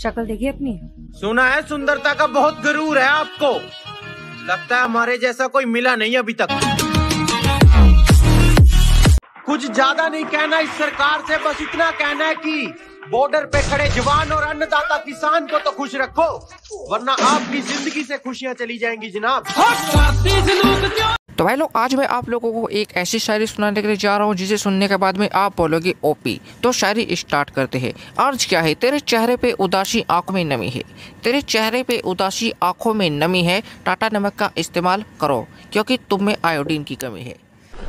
शक्ल देखी अपनी? सुना है सुंदरता का बहुत गरूर है आपको। लगता है हमारे जैसा कोई मिला नहीं अभी तक। कुछ ज्यादा नहीं कहना इस सरकार से, बस इतना कहना है कि बॉर्डर पे खड़े जवान और अन्नदाता किसान को तो खुश रखो, वरना आपकी जिंदगी से खुशियां चली जाएंगी जनाब। तो भाई लोग, आज मैं आप लोगों को एक ऐसी शायरी सुनाने के लिए जा रहा हूँ जिसे सुनने के बाद में आप बोलोगे ओपी। तो शायरी स्टार्ट करते हैं। अर्ज क्या है? तेरे चेहरे पे उदासी आंखों में नमी है, तेरे चेहरे पे उदासी आंखों में नमी है। टाटा नमक का इस्तेमाल करो क्योंकि तुम में आयोडीन की कमी है।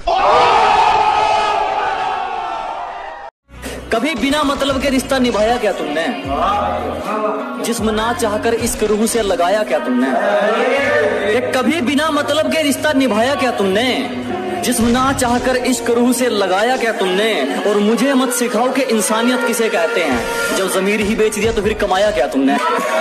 कभी बिना मतलब के रिश्ता निभाया क्या तुमने? जिस्म ना चाहकर इश्क रूह से लगाया क्या तुमने? कभी बिना मतलब के रिश्ता निभाया क्या तुमने? जिस्म ना चाहकर इश्क रूह से लगाया क्या तुमने? और मुझे मत सिखाओ कि इंसानियत किसे कहते हैं, जब ज़मीर ही बेच दिया तो फिर कमाया क्या तुमने?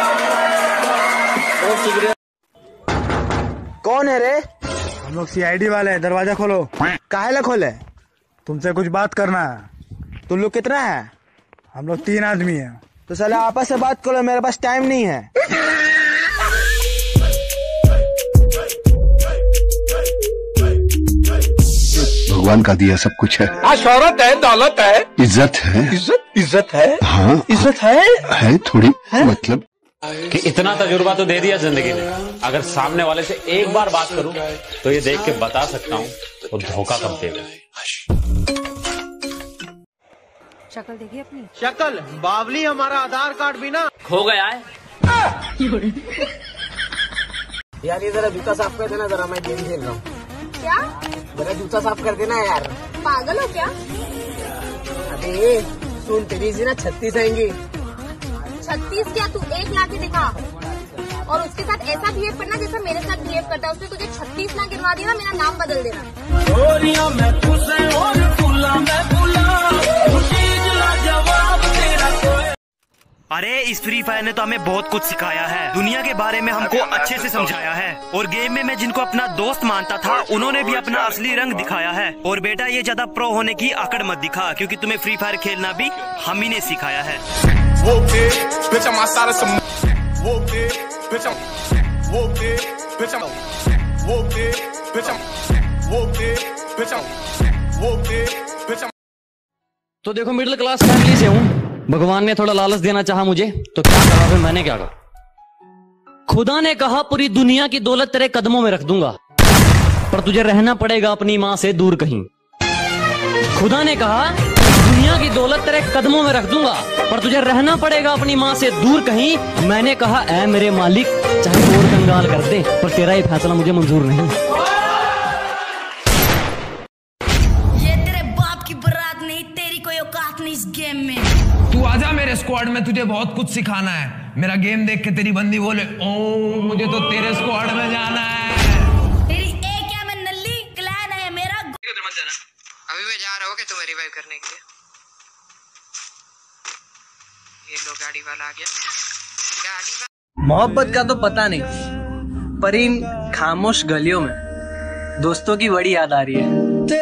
कौन है रे? हम लोग सीआईडी वाले हैं। दरवाजा खोलो। काहे ला खोले? तुमसे कुछ बात करना है। तुम लोग कितना है? हम लोग 3 आदमी हैं। तो साला आपस से बात करो, मेरे पास टाइम नहीं है। भगवान का दिया सब कुछ है। शौहरत है, दौलत है, इज्जत है। इज्जत है। हाँ, इज्जत है थोड़ी है? मतलब कि इतना तजुर्बा तो दे दिया जिंदगी में। अगर सामने वाले से एक बार बात करूं तो ये देख के बता सकता हूं वो धोखा कब देगा। शक्ल देखी अपनी? शक्ल बावली, हमारा आधार कार्ड भी ना खो गया है। यार ये जरा जूता साफ कर देना, जरा मैं गेम खेल रहा हूँ। क्या? जरा जूता साफ कर देना यार। पागल हो क्या? अबे सुन, तेरी सी ना 36 आएंगी। 36 क्या? तू 1 ला के दिखा और उसके साथ ऐसा बिहेव करना जैसा मेरे साथ बिहेव करता है। उसने तुझे 36 ना गिरवा दिया ना, मेरा नाम बदल देना। अरे इस फ्री फायर ने तो हमें बहुत कुछ सिखाया है, दुनिया के बारे में हमको अच्छे से समझाया है। और गेम में मैं जिनको अपना दोस्त मानता था उन्होंने भी अपना असली रंग दिखाया है। और बेटा ये ज्यादा प्रो होने की अकड़ मत दिखा, क्योंकि तुम्हें फ्री फायर खेलना भी हम ही ने सिखाया है। तो देखो, मिडिल क्लास फैमिली से हूँ। भगवान ने थोड़ा लालच देना चाहा मुझे, तो क्या कहा फिर मैंने? क्या कहा? खुदा ने कहा पूरी दुनिया की दौलत तेरे कदमों में रख दूंगा, पर तुझे रहना पड़ेगा अपनी माँ से दूर कहीं। खुदा ने कहा दुनिया की दौलत तेरे कदमों में रख दूंगा, पर तुझे रहना पड़ेगा अपनी माँ से दूर कहीं। मैंने कहा ऐ मेरे मालिक, चाहे और कंगाल कर दे, पर तेरा ये फैसला मुझे मंजूर नहीं। इस गेम में तू आजा मेरे स्क्वाड में, तुझे बहुत कुछ सिखाना है। मेरा गेम देख के तेरी बंदी बोले ओ मुझे तो तेरे स्क्वाड में जाना है। तेरी ए क्या मैं नल्ली क्लैन है मेरा। उधर मत जाना, अभी मैं जा रहा हूँ कि तुम्हें रिवाइव करने के लिए। ये लो गाड़ी वाला आ गया। मोहब्बत का तो पता नहीं, पर इन खामोश गलियों में दोस्तों की बड़ी याद आ रही है।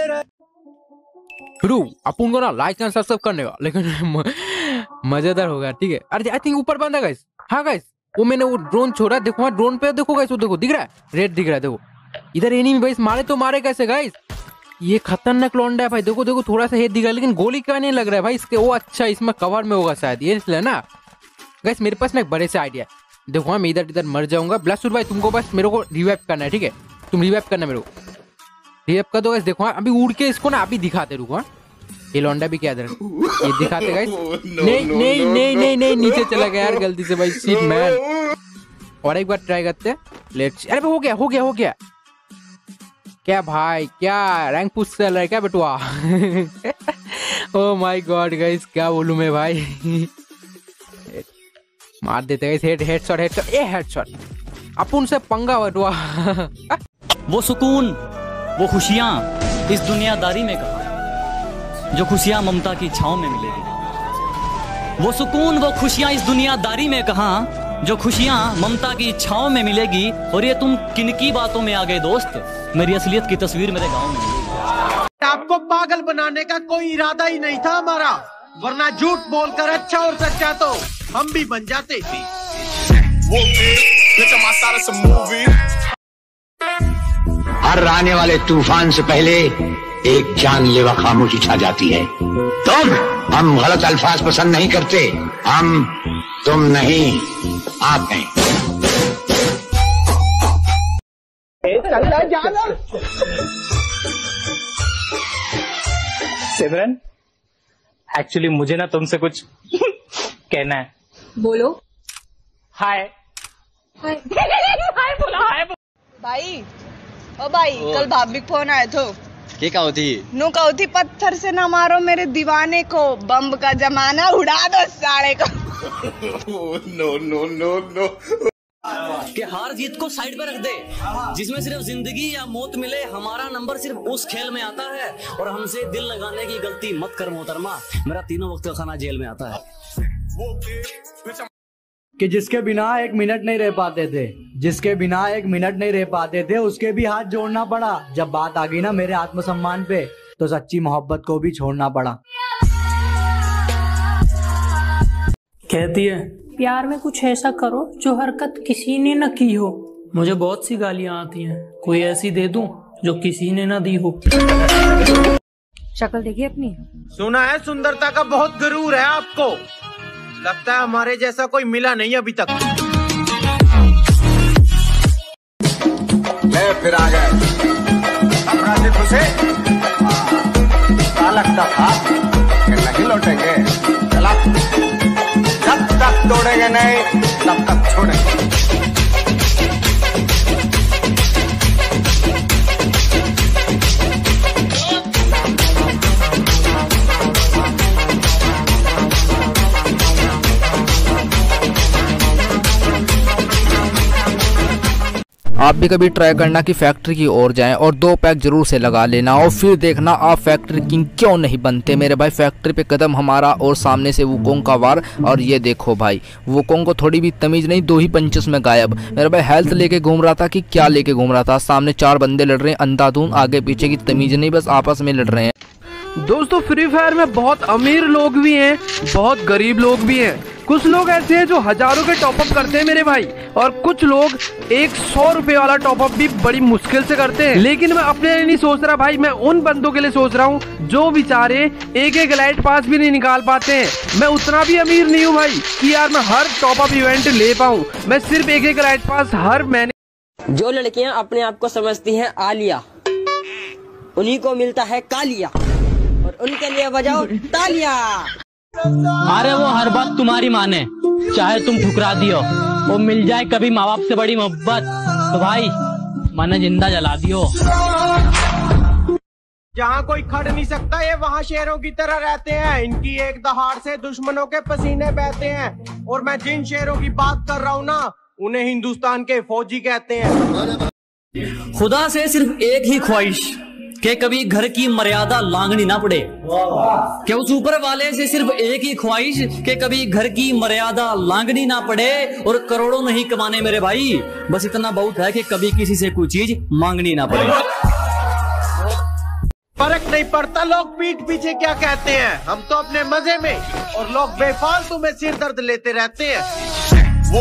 अपन को ना लाइक एंड सब्सक्राइब करने का, लेकिन मजेदार होगा। ठीक है? अरे आई थिंक ऊपर बंदा गाइस। हाँ गाइस, वो मैंने वो ड्रोन छोड़ा, देखो ड्रोन पे देखो गाइस, वो देखो दिख रहा है, रेड दिख रहा है। देखो इधर एनिमी गाइस, मारे तो मारे कैसे गाइस? ये खतरनाक लौंडा है भाई। देखो देखो, थोड़ा सा हेड दिख रहा है, लेकिन गोली क्या नहीं लग रहा है भाई इसके। वो अच्छा, इसमें कवर में होगा शायद, ये इसलिए ना गाइस। मेरे पास ना एक बड़े से आइडिया है। देखो मैं इधर इधर मर जाऊंगा। ब्लास्टुड भाई तुमको बस मेरे को रिवाइव करना है, ठीक है? तुम रिवाइव करना मेरे को, रिवाइव कर दो गाइस। देखो अभी उड़ के इसको ना अभी दिखाते, रुको। ये लौंडा भी क्या, ये दिखाते गाइस। नहीं नहीं नहीं नहीं नहीं, नीचे चला गया यार गलती से भाई, शिट मैन। और एक बार ट्राई करते हैं, लेट्स। अरे हो गया हो गया हो गया। क्या भाई, क्या रैंक पुश चल रहा है क्या बेटुआ? ओह माय गॉड गाइस, क्या बोलूं मैं भाई। मार देते गाइस, हेडशॉट हेडशॉट, ये हेडशॉट। अपन से पंगा बेटुआ। वो सुकून, वो खुशियां इस दुनियादारी में कहा, जो खुशियां ममता की छांव में मिलेगी। वो सुकून, वो खुशियां इस दुनियादारी में कहां, जो खुशियां ममता की छांव में मिलेगी। और ये तुम किनकी बातों में आ गए दोस्त, मेरी असलियत की तस्वीर मेरे गांव में मिलेगी। आपको पागल बनाने का कोई इरादा ही नहीं था हमारा। वरना झूठ बोलकर अच्छा और सच्चा तो हम भी बन जाते। हर आने वाले तूफान से पहले एक जानलेवा खामोशी छा जाती है। हम गलत अल्फाज पसंद नहीं करते। हम तुम नहीं, आप हैं। सिमरन, एक्चुअली मुझे ना तुमसे कुछ कहना है। बोलो। हाय। हाय बोला हाय। भाई ओ भाई, कल भाभी फोन आए थे। क्या कहो थी? नु कहो थी पत्थर से ना मारो मेरे दीवाने को, बम का जमाना उड़ा दो साले को। No no no no. कि हार जीत को साइड पे रख दे, जिसमें सिर्फ जिंदगी या मौत मिले। हमारा नंबर सिर्फ उस खेल में आता है, और हमसे दिल लगाने की गलती मत कर मोहतरमा। मेरा तीनों वक्त का खाना जेल में आता है। कि जिसके बिना एक मिनट नहीं रह पाते थे, जिसके बिना एक मिनट नहीं रह पाते थे, उसके भी हाथ जोड़ना पड़ा। जब बात आ गई ना मेरे आत्मसम्मान पे, तो सच्ची मोहब्बत को भी छोड़ना पड़ा। कहती है प्यार में कुछ ऐसा करो जो हरकत किसी ने न की हो। मुझे बहुत सी गालियां आती हैं, कोई ऐसी दे दूं जो किसी ने ना दी हो। शक्ल देखिए अपनी। सुना है सुंदरता का बहुत गरूर है आपको, लगता है हमारे जैसा कोई मिला नहीं अभी तक। ले फिर आ गए। अपराधी खुशे लगता था कि नहीं लौटेंगे। चला, जब तक तोड़ेंगे नहीं तब तक छोड़ेंगे। आप भी कभी ट्राई करना कि फैक्ट्री की ओर जाएं और 2 पैक जरूर से लगा लेना, और फिर देखना आप फैक्ट्री किंग क्यों नहीं बनते। मेरे भाई फैक्ट्री पे कदम हमारा, और सामने से वुकोंग का वार। और ये देखो भाई, वुकोंग को थोड़ी भी तमीज नहीं, 2 ही पंचेस में गायब। मेरा भाई हेल्थ लेके घूम रहा था कि क्या लेके घूम रहा था। सामने 4 बंदे लड़ रहे हैं अंधाधुंध, आगे पीछे की तमीज नहीं, बस आपस में लड़ रहे हैं। दोस्तों फ्री फायर में बहुत अमीर लोग भी हैं, बहुत गरीब लोग भी हैं। कुछ लोग ऐसे हैं जो हजारों के टॉपअप करते हैं मेरे भाई, और कुछ लोग 100 रुपए वाला टॉपअप भी बड़ी मुश्किल से करते हैं। लेकिन मैं अपने लिए नहीं सोच रहा भाई, मैं उन बंदों के लिए सोच रहा हूँ जो बेचारे एक लाइट पास भी नहीं निकाल पाते हैं। मैं उतना भी अमीर नहीं हूँ भाई कि यार मैं हर टॉपअप इवेंट ले पाऊँ। मैं सिर्फ एक लाइट पास हर महीने। जो लड़कियाँ अपने आप को समझती हैं आलिया, उन्हीं को मिलता है कालिया, और उनके लिए बजाओ तालियां। अरे वो हर बात तुम्हारी माने, चाहे तुम ठुकरा दियो। वो मिल जाए कभी माँ बाप से बड़ी मोहब्बत, तो भाई मन जिंदा जला दियो। जहाँ कोई खड़ नहीं सकता, ये वहाँ शेरों की तरह रहते हैं। इनकी एक दहाड़ से दुश्मनों के पसीने बहते हैं। और मैं जिन शेरों की बात कर रहा हूँ ना, उन्हें हिंदुस्तान के फौजी कहते हैं। खुदा से सिर्फ एक ही ख्वाहिश कि कभी घर की मर्यादा लांघनी ना पड़े। कि उस ऊपर वाले से सिर्फ एक ही ख्वाहिश कि कभी घर की मर्यादा लांघनी ना पड़े। और करोड़ों नहीं कमाने मेरे भाई, बस इतना बहुत है कि कभी किसी से कोई चीज मांगनी ना पड़े। फर्क नहीं पड़ता लोग पीठ पीछे क्या कहते हैं, हम तो अपने मजे में, और लोग बेफालतू में सिर दर्द लेते रहते हैं।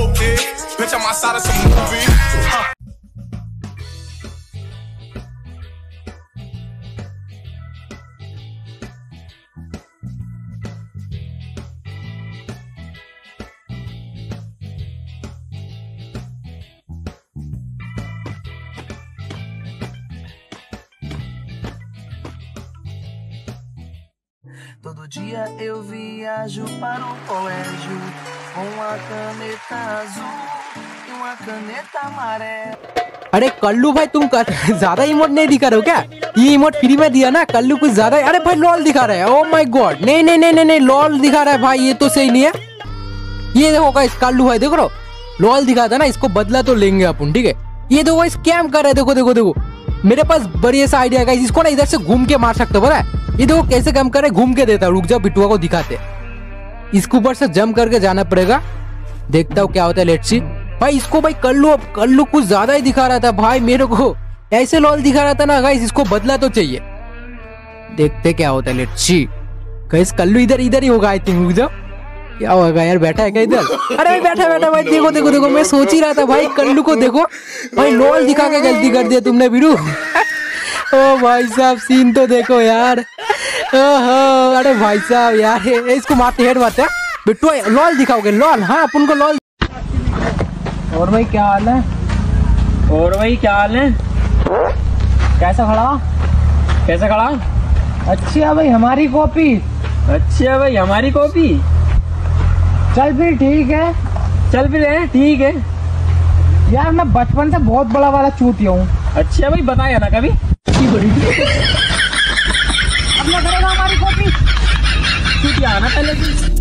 Todo dia eu viajo para o colégio com uma caneta azul e uma caneta amarela। अरे कल्लू भाई तुम ज्यादा इमोट नहीं दिखा रहे हो क्या? ये इमोट फ्री में दिया ना, कल्लू कुछ ज्यादा। अरे भाई लॉल दिखा रहा है, ओ माय गॉड। नहीं नहीं नहीं नहीं लॉल दिखा रहा है भाई, ये तो सही नहीं है। ये देखो गाइस, कल्लू भाई देखो लॉल दिखा था ना, इसको बदला तो लेंगे अपन, ठीक है। ये देखो स्कैम कर रहा है, देखो देखो देखो। मेरे पास बढ़िया सा आइडिया गाइस, इसको ना इधर से घूम के मार सकते हो, पता है? ये देखो कैसे काम कर रहे, घूम के देता है। रुक जाओ, बिटुआ को दिखाते। इसके ऊपर से जंप करके जाना पड़ेगा, देखता हूँ क्या होता है। लेट्स सी भाई, इसको भाई कल्लू कुछ ज्यादा ही दिखा रहा था भाई मेरे को। ऐसे लॉल दिखा रहा था ना गाइस, इसको बदला तो चाहिए। देखते क्या होता है। लेट्स सी गाइस कल्लू इधर ही होगा आई थिंक। रुक जाओ, क्या होगा यार, बैठा है क्या इधर? अरे भाई बैठा भाई, देखो देखो देखो, मैं सोच ही रहा था भाई कल्लू को देखो भाई, लोल दिखा के गलती कर दिया तुमने वीरू। ओ भाई साहब सीन तो देखो यार। ओहो अरे भाई साहब यार, इसको मारते हेड मारते बिट्टू, लॉल दिखाओगे लॉल? हाँ अपन को लॉल। और भाई क्या हाल है? और भाई क्या हाल है? कैसा खड़ा? कैसा खड़ा? अच्छा भाई हमारी कॉपी। अच्छा भाई हमारी कॉपी। चल फिर ठीक है, चल फिर है ठीक है। यार मैं बचपन से बहुत बड़ा वाला चूतिया हूँ। अच्छा भाई बताया ना कभी। अब ना करेगा हमारी कॉपी, चूतिया आना पहले।